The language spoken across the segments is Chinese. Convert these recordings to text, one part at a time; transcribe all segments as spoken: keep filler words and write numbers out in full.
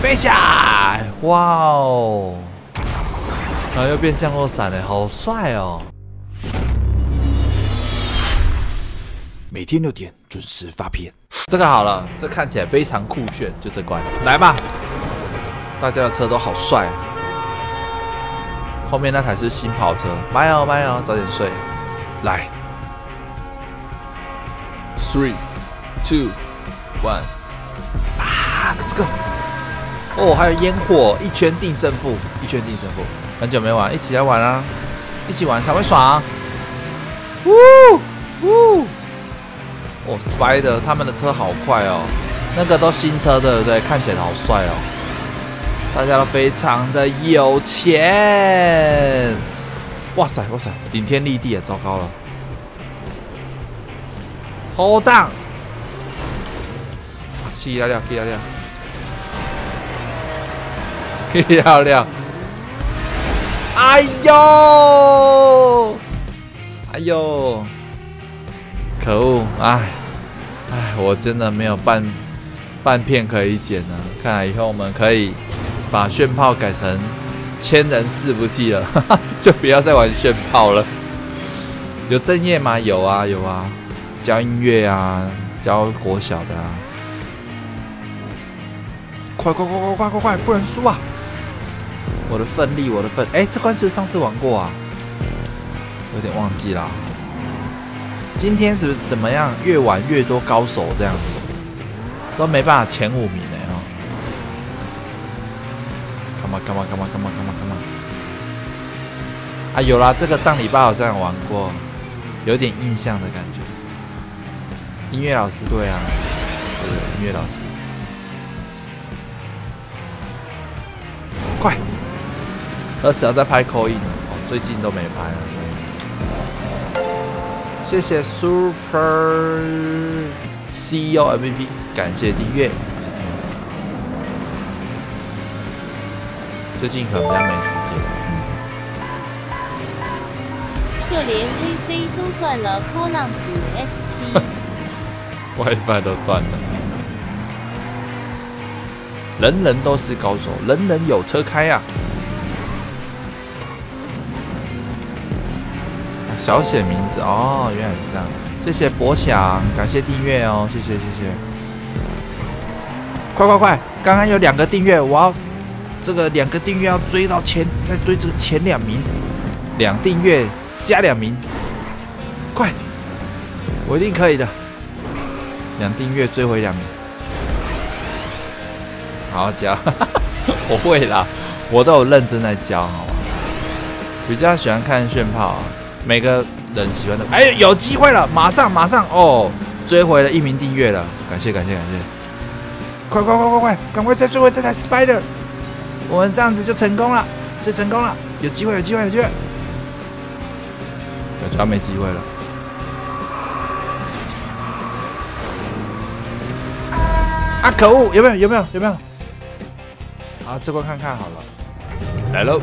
飞起来！哇哦！然后又变降落伞了，好帅哦！每天六点准时发片。这个好了，这看起来非常酷炫，就这关，来吧！大家的车都好帅。后面那台是新跑车，慢哦慢哦，早点睡。来 ，three, two, one， 啊 ，Let's go！ 哦，还有烟火，一圈定胜负，一圈定胜负。很久没玩，一起来玩啊！一起玩才会爽。呜呜！哦 ，Spider 他们的车好快哦，那个都新车对不对？看起来好帅哦。大家都非常的有钱。哇塞哇塞，顶天立地啊！糟糕了 ，Hold down， 气亮亮，气亮亮，气亮亮。哎呦，哎呦，可恶！哎，哎，我真的没有半半片可以剪了。看来以后我们可以把炫炮改成千人四不忌了，就不要再玩炫炮了。有正业吗？有啊，有啊，教音乐啊，教国小的啊。快快快快快快快，不能输啊！我的奋力，我的奋，哎、欸，这关是不是上次玩过啊？有点忘记啦。今天是不是怎么样？越玩越多高手这样子，都没办法前五名哎哦。Come on, come on, come on, come on, come on, come on！ 啊，有啦，这个上礼拜好像有玩过，有点印象的感觉。音乐老师对啊，对，音乐老师。快！二十要再拍口音哦，最近都没拍了。谢谢 Super C E O M V P， 感谢订阅。最近可能比较没时间。 就连 WiFi 都断了，波浪鼓 X P。WiFi 都断了。人人都是高手，人人有车开啊！小写名字哦，原来是这样。谢谢博翔，感谢订阅哦，谢谢谢谢。快快快！刚刚有两个订阅，我要这个两个订阅要追到前，再追这个前两名，两订阅加两名，快！我一定可以的。两订阅追回两名，好好教，我会啦，我都有认真在教，好吗？比较喜欢看炫炮啊。每个人喜欢的，哎，有机会了，马上马上哦，追回了一名订阅了，感谢感谢感谢，快快快快快，赶快再追回这台 Spider， 我们这样子就成功了，就成功了，有机会有机会有机会，感觉要没机会了，啊可恶，有没有有没有有没有？好，这关看看好了，来喽。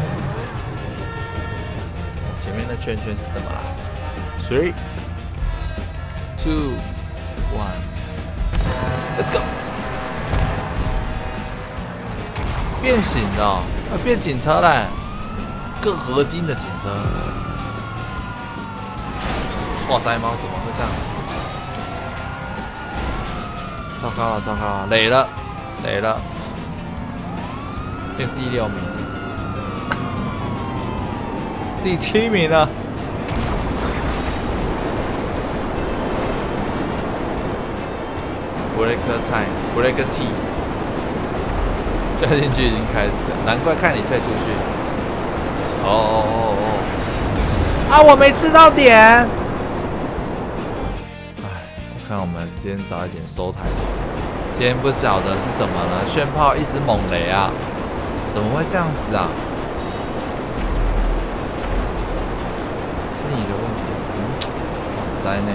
前面的圈圈是什么啦 ？Three, two, one, let's go！ 变形的、哦，啊，变警车嘞，更合金的警车。哇塞猫怎么会这样？糟糕了，糟糕了，累了，累了，变第六名。第七名了 ，Break time, Break T， 加进去已经开始了，难怪看你退出去。哦哦哦哦！啊，我没吃到点。哎，我看我们今天早一点收台。今天不晓得是怎么了，炫炮一直猛雷啊，怎么会这样子啊？你的问题，嗯，在内，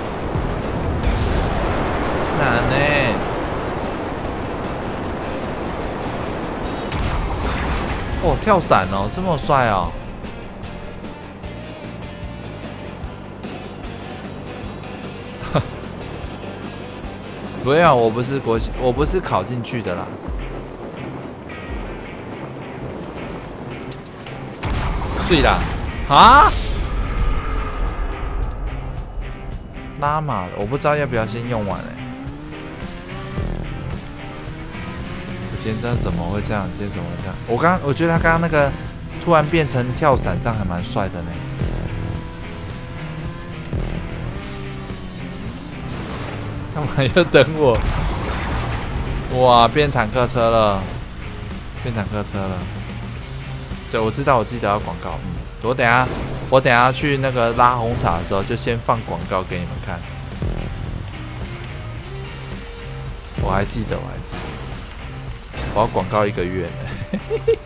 难呢？哦，跳伞哦，这么帅哦！不要，我不是国，我不是考进去的啦。 睡啦！啊？拉玛的，我不知道要不要先用完哎、欸。我今天真的怎么会这样？今天怎么会这样？我刚，我觉得他刚刚那个突然变成跳伞，这样还蛮帅的呢。干嘛又等我？哇，变坦克车了，变坦克车了。对，我知道，我记得要广告。嗯，我等下，我等下去那个拉红茶的时候，就先放广告给你们看。我还记得，我还记得，我要广告一个月呢。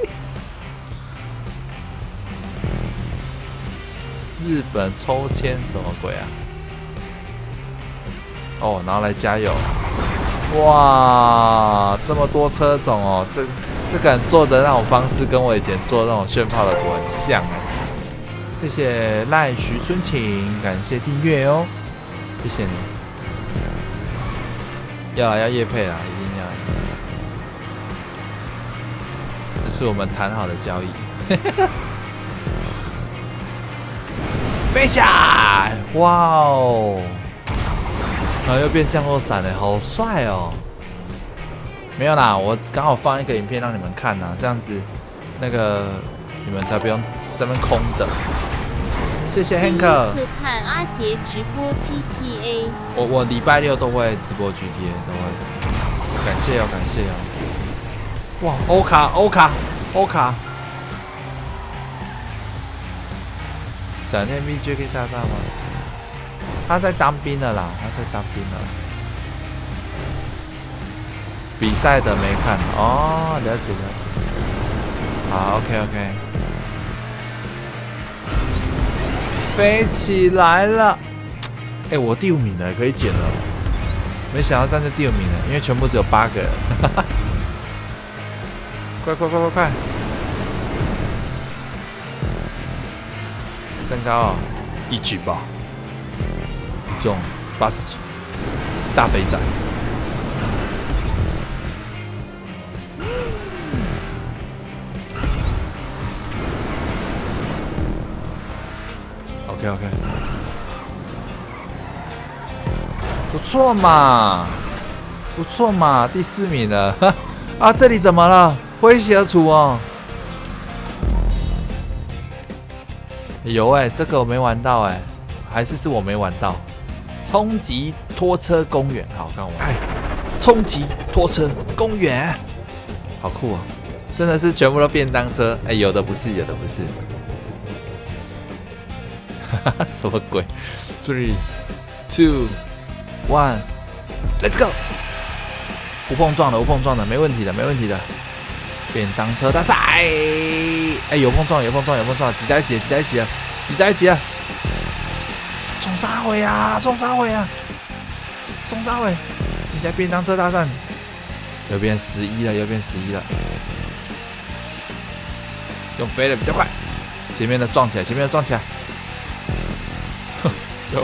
日本抽签什么鬼啊？哦，然后来加油！哇，这么多车种哦，这这个人做的那种方式跟我以前做那种炫炮的图很像哎。谢谢赖徐春晴，感谢订阅哦，谢谢你。要要业配啦，一定要。这是我们谈好的交易。飞起来！哇哦！然后又变降落伞了，好帅哦！没有啦，我刚好放一个影片让你们看呐，这样子那个你们才不用在那边空等。谢谢 Hank。 第一次看阿杰直播 G T A。 我我礼拜六都会直播 G T A， 都会。感谢哦，感谢哦。哇，欧卡欧卡欧卡！想念 V J K 大大吗？他在当兵了啦，他在当兵了。比赛的没看哦，了解了解。好 ，OK OK。飞起来了！哎、欸，我第五名了，可以捡了。没想到站在第五名了，因为全部只有八个人。快快快快快！身高啊、哦，一七八。体重八十几，大肥仔。OK OK， 不错嘛，不错嘛，第四名了。啊，这里怎么了？诙谐而处哦。有哎、欸，这个我没玩到哎、欸，还是是我没玩到。冲击拖车公园，好，看我哎，冲击拖车公园，好酷哦！真的是全部都便当车，哎，有的不是，有的不是，哈哈，什么鬼 ？Three, two, one, let's go！ 无碰撞的，无碰撞的，没问题的，没问题的。便当车大赛，哎，有碰撞，有碰撞，有碰撞，挤在一起，挤在一起了，挤在一起了。冲啥回啊！冲啥回啊！冲啥回！人家便当车大战又变十一了，又变十一了。用飞的比较快，前面的撞起来，前面的撞起来。哼，就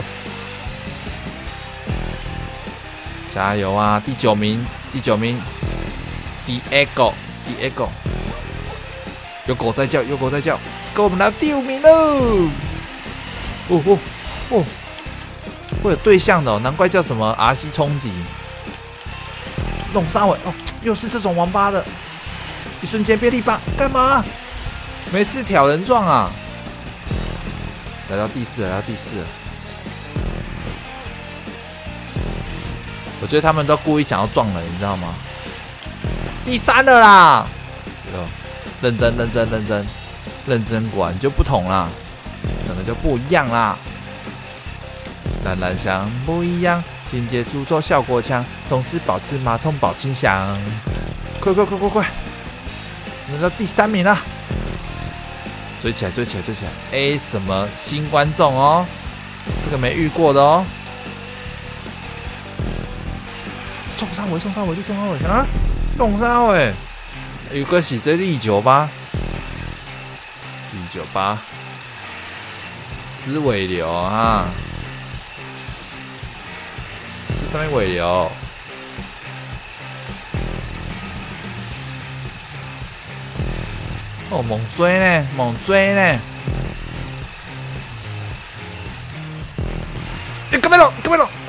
加油啊！第九名，第九名 ，Diego，Diego， 有狗在叫，有狗在叫，给我们拿第五名喽！哦哦。哦，会有对象的哦，难怪叫什么 R C 冲击。弄杀尾哦，又是这种王八的，一瞬间变力霸，干嘛？没事挑人撞啊！来到第四了，来到第四了。我觉得他们都故意想要撞人，你知道吗？第三了啦！认真认真认真认真，果然就不同啦，整个就不一样啦。蓝蓝香不一样，清洁诅咒效果强，同时保持马桶保清香。快快快快快！来到第三名了，追起来追起来追起来！哎，什么新观众哦？这个没遇过的哦。冲上尾冲上尾就冲上尾啊！冲上尾，有个是这第九八，第九八，死尾流啊！上面尾流，哦，猛追呢，猛追呢！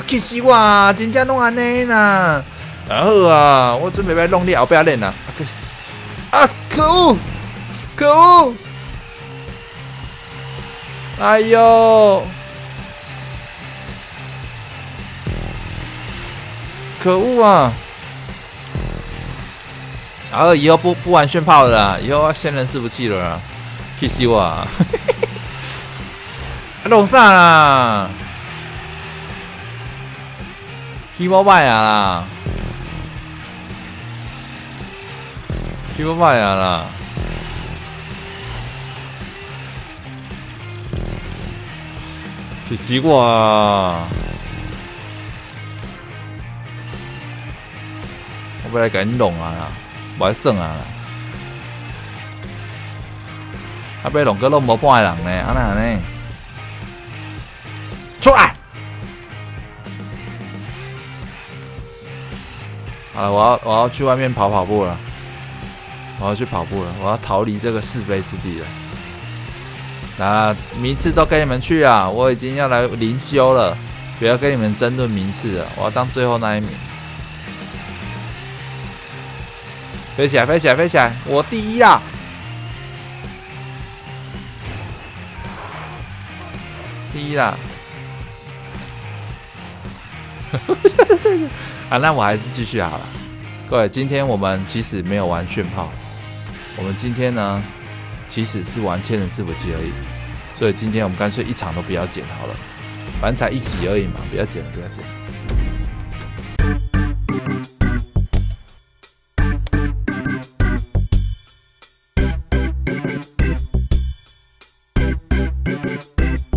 气死我啊！真正弄安尼啦。然后啊，我准备要弄你后边练啦。啊，可恶！可恶！哎呦！可恶啊！然后以后不不玩炫炮了啦，以后要先人伺服器了啦，气死我啊！弄啥啦？起波歹啊啦！起波歹啊啦！气死我啊！我要来给你弄啊啦，无爱算啊啦！啊，要弄个弄无半个人呢，安那呢？出来！好了，我要我要去外面跑跑步了，我要去跑步了，我要逃离这个是非之地了。那名次都跟你们去啊！我已经要来灵修了，不要跟你们争论名次了，我要当最后那一名。飞起来，飞起来，飞起来！我第一啊！第一啦！啊，那我还是继续好了。各位，今天我们其实没有玩炫炮，我们今天呢，其实是玩千人伺服器而已。所以今天我们干脆一场都不要剪好了，反正才一集而已嘛，不要剪了，不要剪了。